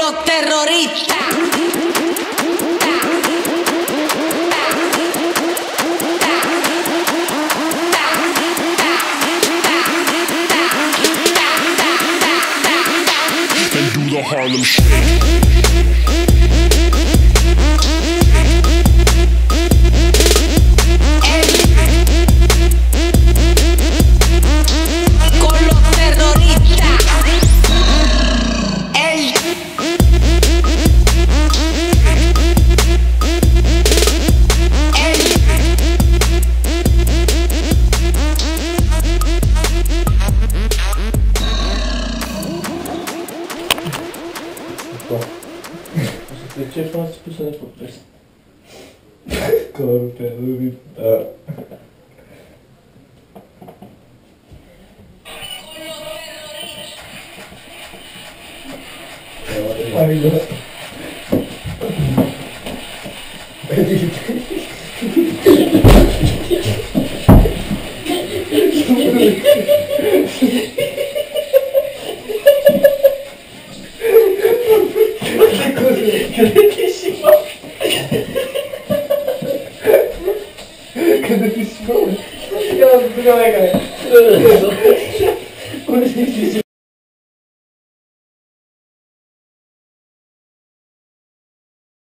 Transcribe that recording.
los terroristas. And do the Harlem Shake. Zачем вас списали подпис? Корпелури. Ay, no. Kiedy ty śmiałeś? Ja mam drogę.